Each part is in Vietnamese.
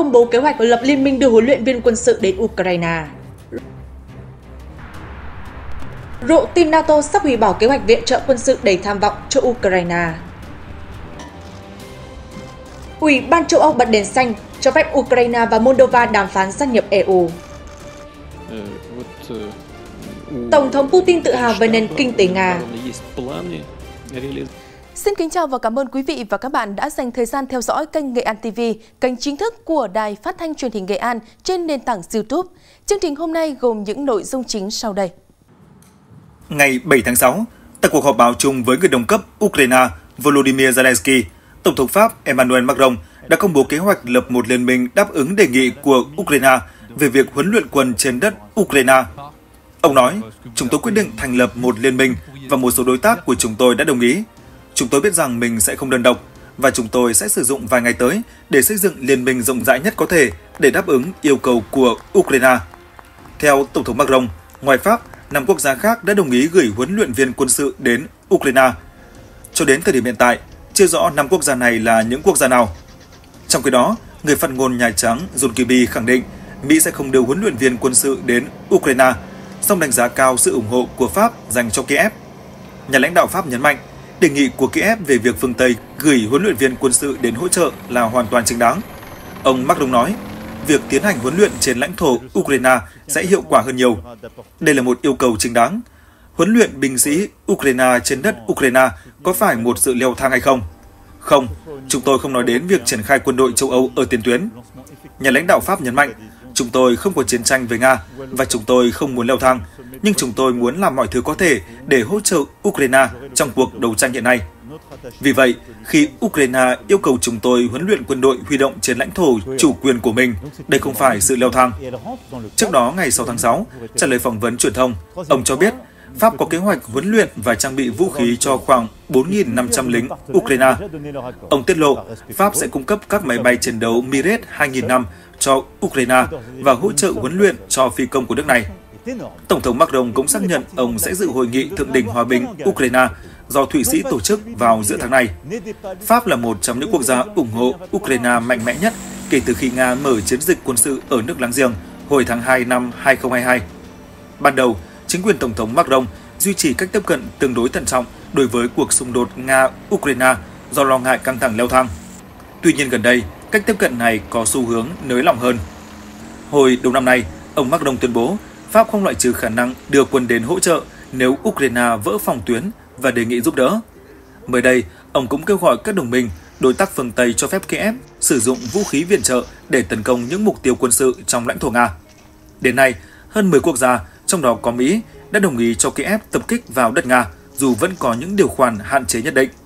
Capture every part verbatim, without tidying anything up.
công bố kế hoạch lập liên minh đưa huấn luyện viên quân sự đến Ukraine. Rộ tin NATO sắp hủy bỏ kế hoạch viện trợ quân sự đầy tham vọng cho Ukraine. Ủy ban châu Âu bật đèn xanh cho phép Ukraine và Moldova đàm phán gia nhập e u. Tổng thống Putin tự hào về nền kinh tế Nga. Xin kính chào và cảm ơn quý vị và các bạn đã dành thời gian theo dõi kênh Nghệ An ti vi, kênh chính thức của Đài Phát thanh Truyền hình Nghệ An trên nền tảng YouTube. Chương trình hôm nay gồm những nội dung chính sau đây. Ngày bảy tháng sáu, tại cuộc họp báo chung với người đồng cấp Ukraine Volodymyr Zelensky, Tổng thống Pháp Emmanuel Macron đã công bố kế hoạch lập một liên minh đáp ứng đề nghị của Ukraine về việc huấn luyện quân trên đất Ukraine. Ông nói, chúng tôi quyết định thành lập một liên minh và một số đối tác của chúng tôi đã đồng ý. Chúng tôi biết rằng mình sẽ không đơn độc và chúng tôi sẽ sử dụng vài ngày tới để xây dựng liên minh rộng rãi nhất có thể để đáp ứng yêu cầu của Ukraine. Theo Tổng thống Macron, ngoài Pháp, năm quốc gia khác đã đồng ý gửi huấn luyện viên quân sự đến Ukraine. Cho đến thời điểm hiện tại, chưa rõ năm quốc gia này là những quốc gia nào. Trong khi đó, người phát ngôn Nhà Trắng John Kirby khẳng định Mỹ sẽ không đưa huấn luyện viên quân sự đến Ukraine, song đánh giá cao sự ủng hộ của Pháp dành cho Kiev. Nhà lãnh đạo Pháp nhấn mạnh, đề nghị của Kiev về việc phương Tây gửi huấn luyện viên quân sự đến hỗ trợ là hoàn toàn chính đáng. Ông Macron nói, việc tiến hành huấn luyện trên lãnh thổ Ukraine sẽ hiệu quả hơn nhiều. Đây là một yêu cầu chính đáng. Huấn luyện binh sĩ Ukraine trên đất Ukraine có phải một sự leo thang hay không? Không, chúng tôi không nói đến việc triển khai quân đội châu Âu ở tiền tuyến. Nhà lãnh đạo Pháp nhấn mạnh, chúng tôi không có chiến tranh với Nga và chúng tôi không muốn leo thang, nhưng chúng tôi muốn làm mọi thứ có thể để hỗ trợ Ukraine trong cuộc đấu tranh hiện nay. Vì vậy, khi Ukraine yêu cầu chúng tôi huấn luyện quân đội huy động trên lãnh thổ chủ quyền của mình, đây không phải sự leo thang. Trước đó, ngày sáu tháng sáu, trả lời phỏng vấn truyền thông, ông cho biết Pháp có kế hoạch huấn luyện và trang bị vũ khí cho khoảng bốn nghìn năm trăm lính Ukraine. Ông tiết lộ, Pháp sẽ cung cấp các máy bay chiến đấu Mirage hai nghìn năm cho Ukraine và hỗ trợ huấn luyện cho phi công của nước này. Tổng thống Macron cũng xác nhận ông sẽ dự hội nghị thượng đỉnh hòa bình Ukraine do Thụy Sĩ tổ chức vào giữa tháng này. Pháp là một trong những quốc gia ủng hộ Ukraine mạnh mẽ nhất kể từ khi Nga mở chiến dịch quân sự ở nước láng giềng hồi tháng hai năm hai nghìn không trăm hai mươi hai. Ban đầu, chính quyền Tổng thống Macron duy trì cách tiếp cận tương đối thận trọng đối với cuộc xung đột Nga-Ukraine do lo ngại căng thẳng leo thang. Tuy nhiên gần đây, cách tiếp cận này có xu hướng nới lỏng hơn. Hồi đầu năm nay, ông Macron tuyên bố Pháp không loại trừ khả năng đưa quân đến hỗ trợ nếu Ukraine vỡ phòng tuyến và đề nghị giúp đỡ. Mới đây, ông cũng kêu gọi các đồng minh, đối tác phương Tây cho phép Kiev sử dụng vũ khí viện trợ để tấn công những mục tiêu quân sự trong lãnh thổ Nga. Đến nay, hơn mười quốc gia, trong đó có Mỹ, đã đồng ý cho Kiev tập kích vào đất Nga, dù vẫn có những điều khoản hạn chế nhất định.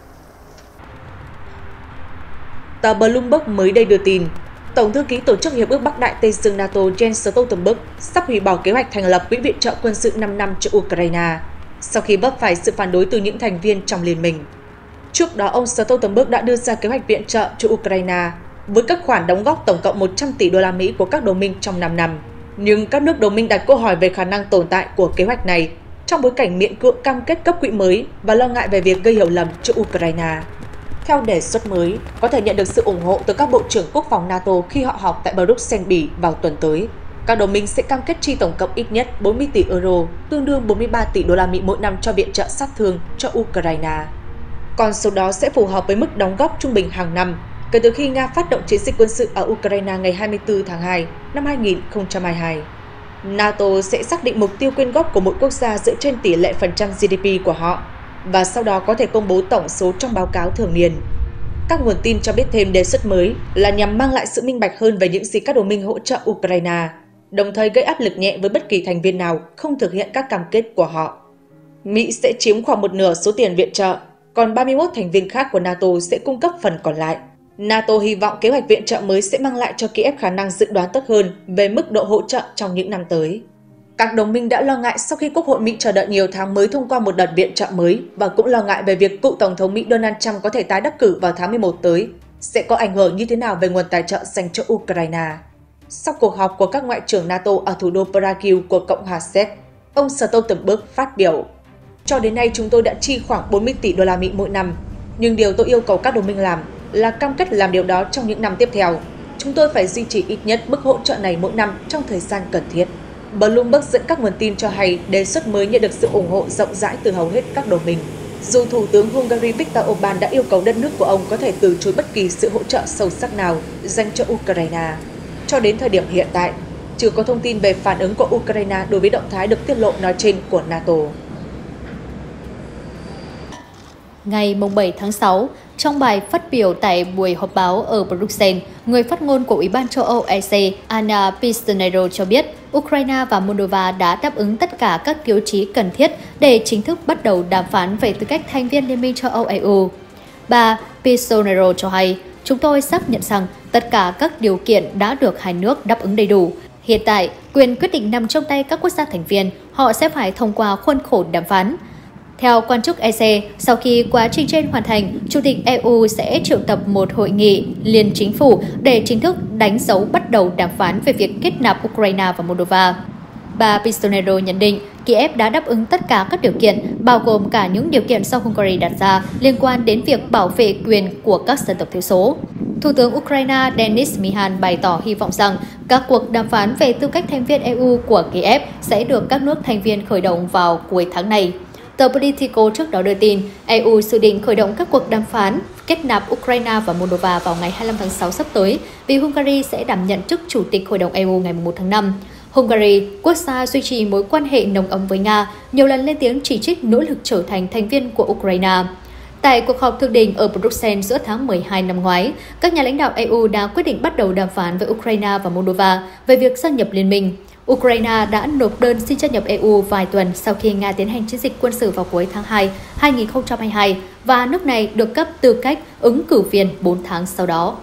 Tờ Bloomberg mới đây đưa tin, Tổng thư ký Tổ chức Hiệp ước Bắc Đại Tây Dương NATO Jens Stoltenberg sắp hủy bỏ kế hoạch thành lập quỹ viện trợ quân sự năm năm cho Ukraine, sau khi vấp phải sự phản đối từ những thành viên trong liên minh. Trước đó, ông Stoltenberg đã đưa ra kế hoạch viện trợ cho Ukraine với các khoản đóng góp tổng cộng một trăm tỷ đô la Mỹ của các đồng minh trong năm năm. Nhưng các nước đồng minh đặt câu hỏi về khả năng tồn tại của kế hoạch này trong bối cảnh miễn cưỡng cam kết cấp quỹ mới và lo ngại về việc gây hiểu lầm cho Ukraine. Theo đề xuất mới, có thể nhận được sự ủng hộ từ các bộ trưởng quốc phòng NATO khi họ họp tại Bruxelles, Bỉ vào tuần tới. Các đồng minh sẽ cam kết chi tổng cộng ít nhất bốn mươi tỷ euro, tương đương bốn mươi ba tỷ đô la Mỹ mỗi năm cho viện trợ sát thương cho Ukraine. Con số đó sẽ phù hợp với mức đóng góp trung bình hàng năm kể từ khi Nga phát động chiến dịch quân sự ở Ukraine ngày hai mươi tư tháng hai năm hai nghìn không trăm hai mươi hai. NATO sẽ xác định mục tiêu quyên góp của mỗi quốc gia dựa trên tỷ lệ phần trăm giê đê pê của họ và sau đó có thể công bố tổng số trong báo cáo thường niên. Các nguồn tin cho biết thêm đề xuất mới là nhằm mang lại sự minh bạch hơn về những gì các đồng minh hỗ trợ Ukraine, đồng thời gây áp lực nhẹ với bất kỳ thành viên nào không thực hiện các cam kết của họ. Mỹ sẽ chiếm khoảng một nửa số tiền viện trợ, còn ba mươi mốt thành viên khác của NATO sẽ cung cấp phần còn lại. NATO hy vọng kế hoạch viện trợ mới sẽ mang lại cho Kiev khả năng dự đoán tốt hơn về mức độ hỗ trợ trong những năm tới. Các đồng minh đã lo ngại sau khi Quốc hội Mỹ chờ đợi nhiều tháng mới thông qua một đợt viện trợ mới và cũng lo ngại về việc cựu Tổng thống Mỹ Donald Trump có thể tái đắc cử vào tháng mười một tới sẽ có ảnh hưởng như thế nào về nguồn tài trợ dành cho Ukraine. Sau cuộc họp của các ngoại trưởng NATO ở thủ đô Prague của Cộng hòa Séc, ông Stoltenberg phát biểu: "Cho đến nay chúng tôi đã chi khoảng bốn mươi tỷ đô la Mỹ mỗi năm, nhưng điều tôi yêu cầu các đồng minh làm là cam kết làm điều đó trong những năm tiếp theo. Chúng tôi phải duy trì ít nhất mức hỗ trợ này mỗi năm trong thời gian cần thiết. Bloomberg dẫn các nguồn tin cho hay đề xuất mới nhận được sự ủng hộ rộng rãi từ hầu hết các đồng minh. Dù Thủ tướng Hungary Viktor Orbán đã yêu cầu đất nước của ông có thể từ chối bất kỳ sự hỗ trợ sâu sắc nào dành cho Ukraine. Cho đến thời điểm hiện tại, chưa có thông tin về phản ứng của Ukraine đối với động thái được tiết lộ nói trên của NATO. Ngày bảy tháng sáu, trong bài phát biểu tại buổi họp báo ở Bruxelles, người phát ngôn của Ủy ban châu Âu E C Anna Pistonero cho biết Ukraine và Moldova đã đáp ứng tất cả các tiêu chí cần thiết để chính thức bắt đầu đàm phán về tư cách thành viên Liên minh châu Âu E U. Bà Pistonero cho hay, chúng tôi xác nhận rằng tất cả các điều kiện đã được hai nước đáp ứng đầy đủ. Hiện tại, quyền quyết định nằm trong tay các quốc gia thành viên, họ sẽ phải thông qua khuôn khổ đàm phán. Theo quan chức E C, sau khi quá trình trên hoàn thành, Chủ tịch E U sẽ triệu tập một hội nghị liên chính phủ để chính thức đánh dấu bắt đầu đàm phán về việc kết nạp Ukraine và Moldova. Bà Pistonero nhận định Kiev đã đáp ứng tất cả các điều kiện, bao gồm cả những điều kiện do Hungary đặt ra liên quan đến việc bảo vệ quyền của các dân tộc thiểu số. Thủ tướng Ukraine Denis Mihal bày tỏ hy vọng rằng các cuộc đàm phán về tư cách thành viên E U của Kiev sẽ được các nước thành viên khởi động vào cuối tháng này. Tờ Politico trước đó đưa tin, E U dự định khởi động các cuộc đàm phán kết nạp Ukraine và Moldova vào ngày hai mươi lăm tháng sáu sắp tới, vì Hungary sẽ đảm nhận chức Chủ tịch Hội đồng E U ngày mùng một tháng năm. Hungary, quốc gia duy trì mối quan hệ nồng ấm với Nga, nhiều lần lên tiếng chỉ trích nỗ lực trở thành thành viên của Ukraine. Tại cuộc họp thượng đỉnh ở Bruxelles giữa tháng mười hai năm ngoái, các nhà lãnh đạo E U đã quyết định bắt đầu đàm phán với Ukraine và Moldova về việc gia nhập liên minh. Ukraine đã nộp đơn xin gia nhập E U vài tuần sau khi Nga tiến hành chiến dịch quân sự vào cuối tháng hai năm hai nghìn không trăm hai mươi hai và nước này được cấp tư cách ứng cử viên bốn tháng sau đó.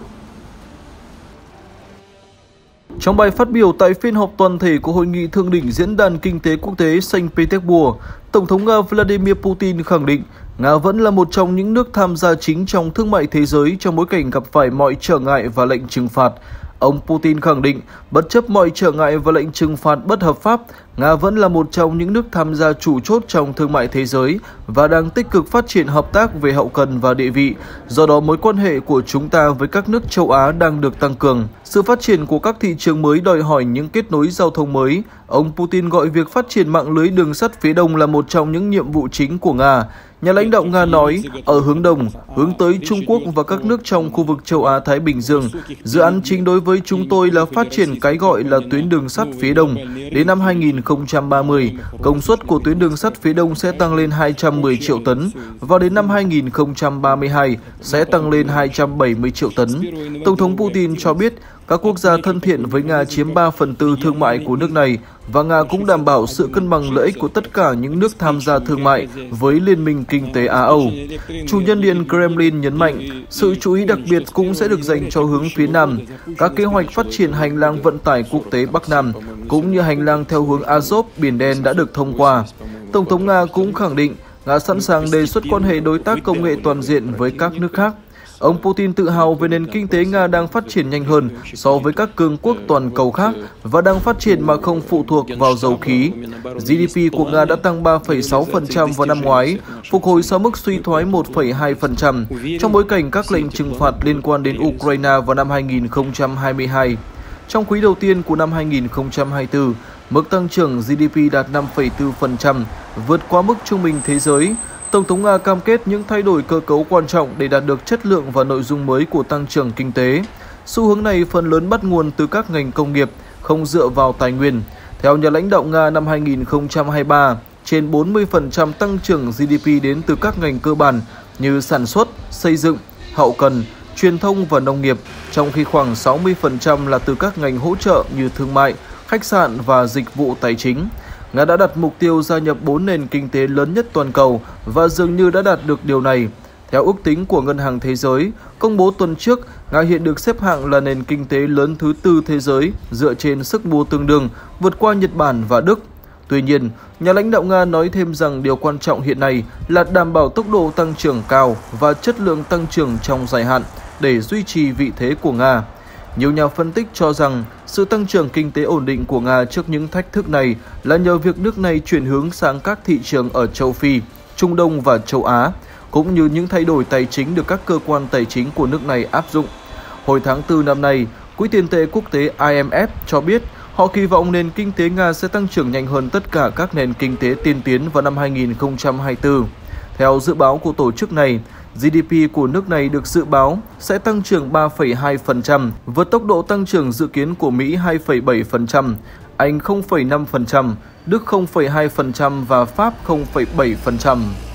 Trong bài phát biểu tại phiên họp toàn thể của Hội nghị Thượng đỉnh Diễn đàn Kinh tế Quốc tế Saint Petersburg, Tổng thống Nga Vladimir Putin khẳng định Nga vẫn là một trong những nước tham gia chính trong thương mại thế giới trong bối cảnh gặp phải mọi trở ngại và lệnh trừng phạt. Ông Putin khẳng định, bất chấp mọi trở ngại và lệnh trừng phạt bất hợp pháp, Nga vẫn là một trong những nước tham gia chủ chốt trong thương mại thế giới và đang tích cực phát triển hợp tác về hậu cần và địa vị. Do đó, mối quan hệ của chúng ta với các nước châu Á đang được tăng cường. Sự phát triển của các thị trường mới đòi hỏi những kết nối giao thông mới. Ông Putin gọi việc phát triển mạng lưới đường sắt phía Đông là một trong những nhiệm vụ chính của Nga. Nhà lãnh đạo Nga nói, ở hướng Đông, hướng tới Trung Quốc và các nước trong khu vực châu Á-Thái Bình Dương, dự án chính đối với chúng tôi là phát triển cái gọi là tuyến đường sắt phía Đông. Đến năm hai nghìn không trăm ba mươi, công suất của tuyến đường sắt phía Đông sẽ tăng lên hai trăm mười triệu tấn, và đến năm hai nghìn không trăm ba mươi hai sẽ tăng lên hai trăm bảy mươi triệu tấn. Tổng thống Putin cho biết, các quốc gia thân thiện với Nga chiếm ba phần tư thương mại của nước này, và Nga cũng đảm bảo sự cân bằng lợi ích của tất cả những nước tham gia thương mại với Liên minh Kinh tế Á-Âu. Chủ nhân Điện Kremlin nhấn mạnh, sự chú ý đặc biệt cũng sẽ được dành cho hướng phía Nam. Các kế hoạch phát triển hành lang vận tải quốc tế Bắc Nam, cũng như hành lang theo hướng Azov, Biển Đen đã được thông qua. Tổng thống Nga cũng khẳng định, Nga sẵn sàng đề xuất quan hệ đối tác công nghệ toàn diện với các nước khác. Ông Putin tự hào về nền kinh tế Nga đang phát triển nhanh hơn so với các cường quốc toàn cầu khác và đang phát triển mà không phụ thuộc vào dầu khí. giê đê pê của Nga đã tăng ba phẩy sáu phần trăm vào năm ngoái, phục hồi sau mức suy thoái một phẩy hai phần trăm trong bối cảnh các lệnh trừng phạt liên quan đến Ukraine vào năm hai nghìn không trăm hai mươi hai. Trong quý đầu tiên của năm hai nghìn không trăm hai mươi tư, mức tăng trưởng giê đê pê đạt năm phẩy bốn phần trăm, vượt qua mức trung bình thế giới. Tổng thống Nga cam kết những thay đổi cơ cấu quan trọng để đạt được chất lượng và nội dung mới của tăng trưởng kinh tế. Xu hướng này phần lớn bắt nguồn từ các ngành công nghiệp, không dựa vào tài nguyên. Theo nhà lãnh đạo Nga, năm hai nghìn không trăm hai mươi ba, trên bốn mươi phần trăm tăng trưởng giê đê pê đến từ các ngành cơ bản như sản xuất, xây dựng, hậu cần, truyền thông và nông nghiệp, trong khi khoảng sáu mươi phần trăm là từ các ngành hỗ trợ như thương mại, khách sạn và dịch vụ tài chính. Nga đã đặt mục tiêu gia nhập bốn nền kinh tế lớn nhất toàn cầu và dường như đã đạt được điều này. Theo ước tính của Ngân hàng Thế giới, công bố tuần trước, Nga hiện được xếp hạng là nền kinh tế lớn thứ tư thế giới dựa trên sức mua tương đương, vượt qua Nhật Bản và Đức. Tuy nhiên, nhà lãnh đạo Nga nói thêm rằng điều quan trọng hiện nay là đảm bảo tốc độ tăng trưởng cao và chất lượng tăng trưởng trong dài hạn để duy trì vị thế của Nga. Nhiều nhà phân tích cho rằng sự tăng trưởng kinh tế ổn định của Nga trước những thách thức này là nhờ việc nước này chuyển hướng sang các thị trường ở châu Phi, Trung Đông và châu Á, cũng như những thay đổi tài chính được các cơ quan tài chính của nước này áp dụng. Hồi tháng tư năm nay, Quỹ tiền tệ quốc tế I M F cho biết họ kỳ vọng nền kinh tế Nga sẽ tăng trưởng nhanh hơn tất cả các nền kinh tế tiên tiến vào năm hai nghìn không trăm hai mươi tư. Theo dự báo của tổ chức này, G D P của nước này được dự báo sẽ tăng trưởng ba phẩy hai phần trăm, vượt tốc độ tăng trưởng dự kiến của Mỹ hai phẩy bảy phần trăm, Anh không phẩy năm phần trăm, Đức không phẩy hai phần trăm và Pháp không phẩy bảy phần trăm.